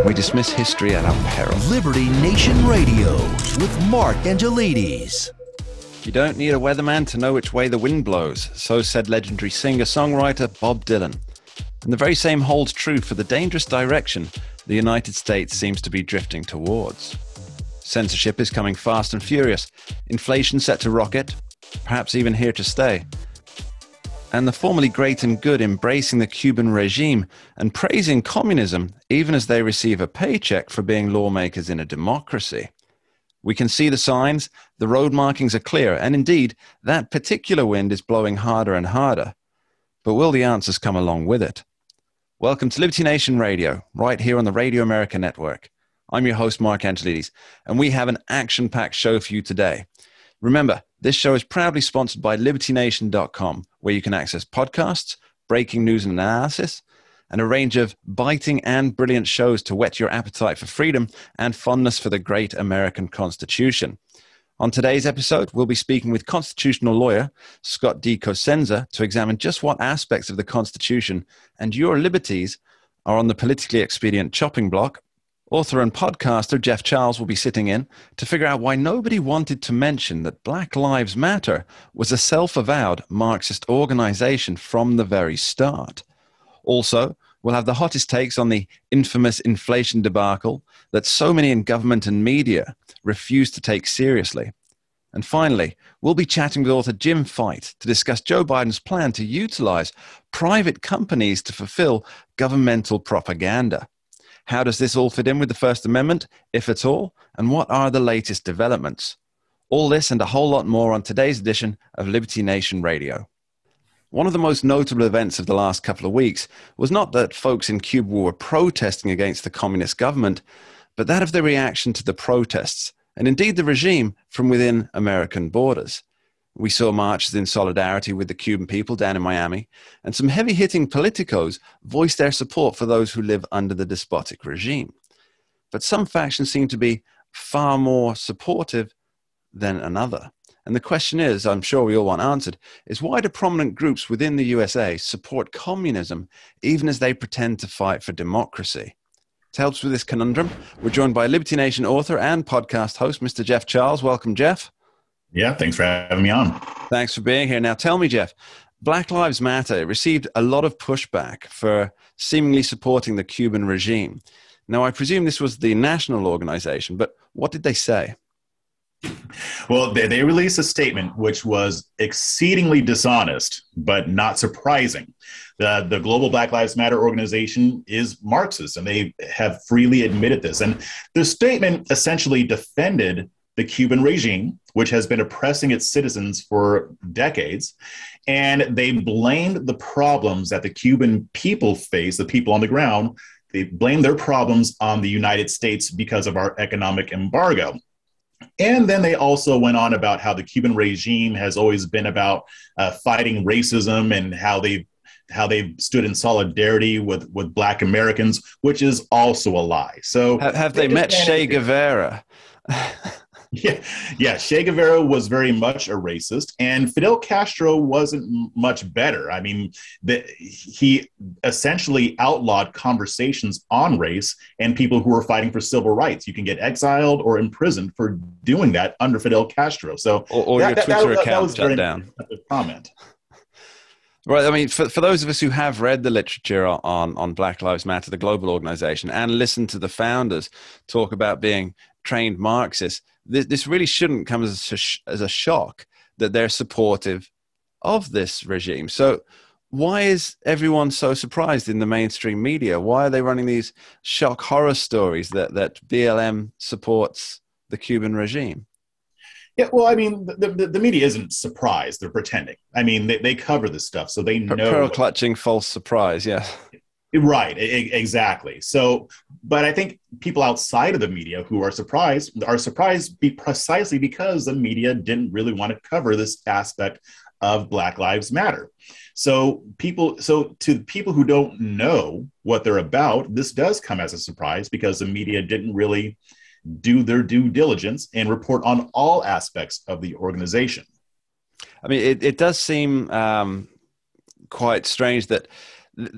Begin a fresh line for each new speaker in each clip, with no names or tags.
We dismiss history at our peril.
Liberty Nation Radio with Mark Angelides.
You don't need a weatherman to know which way the wind blows, so said legendary singer-songwriter Bob Dylan. And the very same holds true for the dangerous direction the United States seems to be drifting towards. Censorship is coming fast and furious, inflation set to rocket, perhaps even here to stay. And the formerly great and good embracing the Cuban regime and praising communism even as they receive a paycheck for being lawmakers in a democracy. We can see the signs, the road markings are clear, and indeed, that particular wind is blowing harder and harder. But will the answers come along with it? Welcome to Liberty Nation Radio, right here on the Radio America Network. I'm your host, Mark Angelides, and we have an action-packed show for you today. Remember, this show is proudly sponsored by LibertyNation.com, where you can access podcasts, breaking news and analysis, and a range of biting and brilliant shows to whet your appetite for freedom and fondness for the great American Constitution. On today's episode, we'll be speaking with constitutional lawyer Scott D. Cosenza to examine just what aspects of the Constitution and your liberties are on the politically expedient chopping block. Author and podcaster Jeff Charles will be sitting in to figure out why nobody wanted to mention that Black Lives Matter was a self-avowed Marxist organization from the very start. Also, we'll have the hottest takes on the infamous inflation debacle that so many in government and media refuse to take seriously. And finally, we'll be chatting with author Jim Fight to discuss Joe Biden's plan to utilize private companies to fulfill governmental propaganda. How does this all fit in with the First Amendment, if at all, and what are the latest developments? All this and a whole lot more on today's edition of Liberty Nation Radio. One of the most notable events of the last couple of weeks was not that folks in Cuba were protesting against the communist government, but that of the reaction to the protests, and indeed the regime from within American borders. We saw marches in solidarity with the Cuban people down in Miami, and some heavy-hitting politicos voiced their support for those who live under the despotic regime. But some factions seem to be far more supportive than another. And the question is, I'm sure we all want answered, is why do prominent groups within the USA support communism even as they pretend to fight for democracy? To help us with this conundrum, we're joined by Liberty Nation author and podcast host, Mr. Jeff Charles. Welcome, Jeff.
Yeah, thanks for having me on.
Thanks for being here. Now, tell me, Jeff, Black Lives Matter received a lot of pushback for seemingly supporting the Cuban regime. Now, I presume this was the national organization, but what did they say?
Well, they released a statement which was exceedingly dishonest, but not surprising. The Global Black Lives Matter organization is Marxist, and they have freely admitted this. And the statement essentially defended the Cuban regime, which has been oppressing its citizens for decades. And they blamed the problems that the Cuban people face, the people on the ground, they blamed their problems on the United States because of our economic embargo. And then they also went on about how the Cuban regime has always been about fighting racism and how they've stood in solidarity with Black Americans, which is also a lie. So
have they met Che Guevara?
Yeah. Che Guevara was very much a racist, and Fidel Castro wasn't much better. I mean, he essentially outlawed conversations on race and people who were fighting for civil rights. You can get exiled or imprisoned for doing that under Fidel Castro. So,
or your Twitter account shut down.
Comment.
Right. I mean, for those of us who have read the literature on Black Lives Matter, the global organization, and listened to the founders talk about being trained Marxists, this really shouldn't come as a shock that they're supportive of this regime. So why is everyone so surprised in the mainstream media? Why are they running these shock horror stories that BLM supports the Cuban regime?
Yeah, well, I mean, the media isn't surprised. They're pretending. I mean, they cover this stuff, so they know.
Pearl-clutching false surprise, yeah.
Right, exactly. So, but I think people outside of the media who are surprised precisely because the media didn't really want to cover this aspect of Black Lives Matter. So to people who don't know what they're about, this does come as a surprise because the media didn't really do their due diligence and report on all aspects of the organization.
I mean, it does seem quite strange that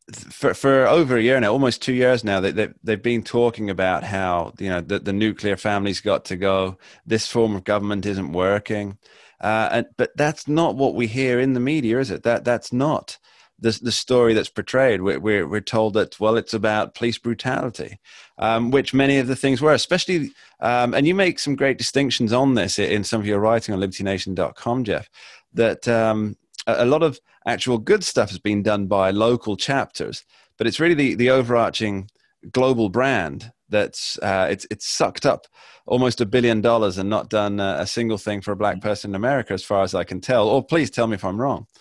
for over a year now, almost 2 years now, they've been talking about how, you know, the nuclear family's got to go. This form of government isn't working. But that's not what we hear in the media, is it? That's not the story that's portrayed. We're told that, well, it's about police brutality, which many of the things were, especially, and you make some great distinctions on this in some of your writing on libertynation.com, Jeff, that a lot of actual good stuff has been done by local chapters, but it's really the overarching global brand that's it's sucked up almost $1 billion and not done a single thing for a black person in America, as far as I can tell. Or please tell me if I'm wrong.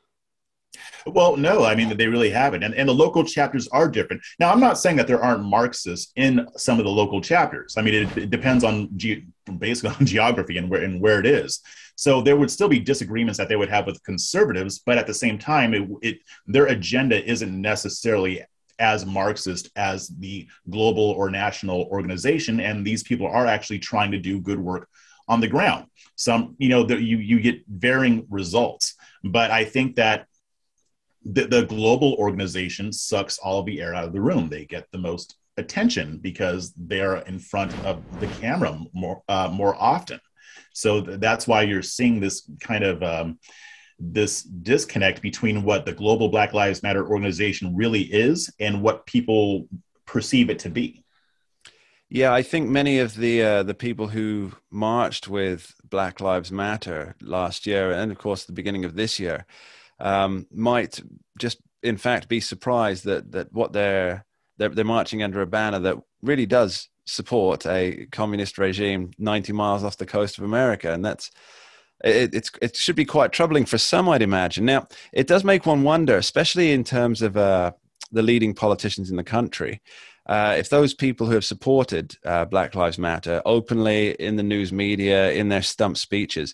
Well, no, I mean, they really haven't. And the local chapters are different. Now, I'm not saying that there aren't Marxists in some of the local chapters. I mean, it depends on basically on geography and where it is. So there would still be disagreements that they would have with conservatives, but at the same time, their agenda isn't necessarily as Marxist as the global or national organization. And these people are actually trying to do good work on the ground. Some, you know, you get varying results, but I think that the global organization sucks all of the air out of the room. They get the most attention because they're in front of the camera more often. So that's why you're seeing this kind of this disconnect between what the global Black Lives Matter organization really is and what people perceive it to be.
Yeah, I think many of the people who marched with Black Lives Matter last year, and of course the beginning of this year, might just in fact be surprised that what they're marching under a banner that really does support a communist regime 90 miles off the coast of America, and that's it should be quite troubling for some, I'd imagine. Now, it does make one wonder, especially in terms of the leading politicians in the country, if those people who have supported Black Lives Matter openly in the news media, in their stump speeches,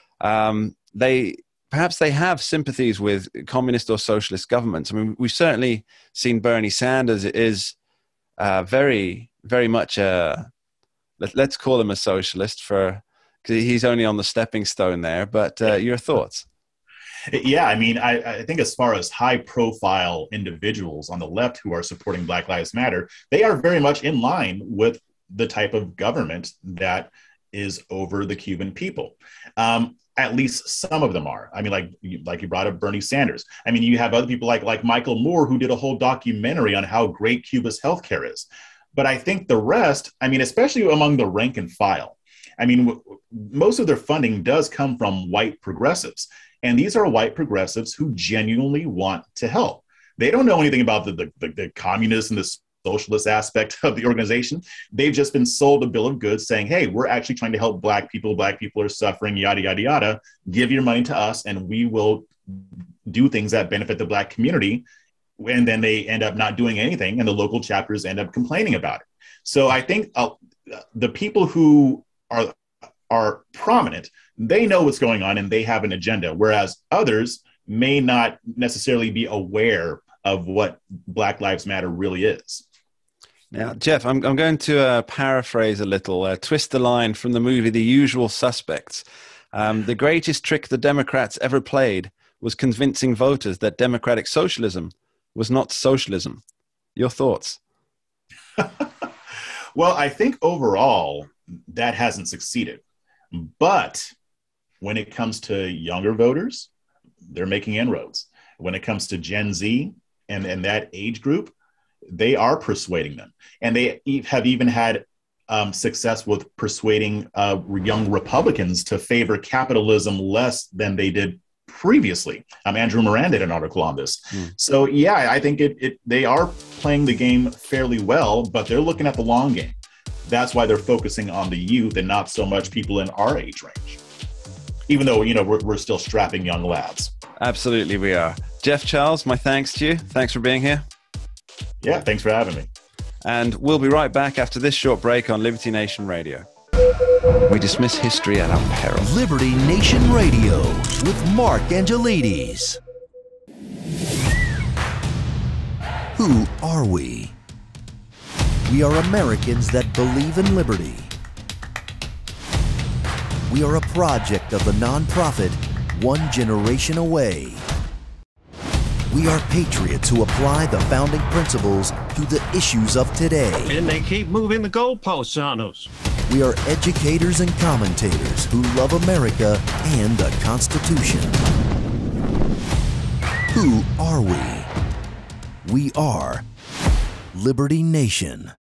perhaps they have sympathies with communist or socialist governments. I mean, we've certainly seen Bernie Sanders is very, very much let's call him a socialist because he's only on the stepping stone there. But your thoughts?
Yeah, I mean, I think as far as high-profile individuals on the left who are supporting Black Lives Matter, they are very much in line with the type of government that is over the Cuban people. At least some of them are. I mean, like you brought up Bernie Sanders. I mean, you have other people like Michael Moore, who did a whole documentary on how great Cuba's healthcare is. But I think the rest, I mean, especially among the rank and file, I mean, most of their funding does come from white progressives. And these are white progressives who genuinely want to help. They don't know anything about the communist and the socialist aspect of the organization. They've just been sold a bill of goods saying, hey, we're actually trying to help Black people. Black people are suffering, yada, yada, yada. Give your money to us and we will do things that benefit the Black community. And then they end up not doing anything and the local chapters end up complaining about it. So I think the people who are prominent, they know what's going on and they have an agenda, whereas others may not necessarily be aware of what Black Lives Matter really is.
Now, Jeff, I'm going to paraphrase a little, twist the line from the movie The Usual Suspects. The greatest trick the Democrats ever played was convincing voters that democratic socialism was not socialism. Your thoughts?
Well, I think overall that hasn't succeeded. But when it comes to younger voters, they're making inroads. When it comes to Gen Z and that age group, they are persuading them. And they have even had success with persuading young Republicans to favor capitalism less than they did previously. Andrew Moran did an article on this. So, yeah, I think they are playing the game fairly well, but they're looking at the long game. That's why they're focusing on the youth and not so much people in our age range, even though, you know, we're still strapping young lads.
Absolutely, we are. Jeff Charles, my thanks to you. Thanks for being here.
Yeah, thanks for having me.
And we'll be right back after this short break on Liberty Nation Radio. We dismiss history at our peril.
Liberty Nation Radio with Mark Angelides. Who are we? We are Americans that believe in liberty. We are a project of the nonprofit One Generation Away. We are patriots who apply the founding principles to the issues of today.
And they keep moving the goalposts on us.
We are educators and commentators who love America and the Constitution. Who are we? We are Liberty Nation.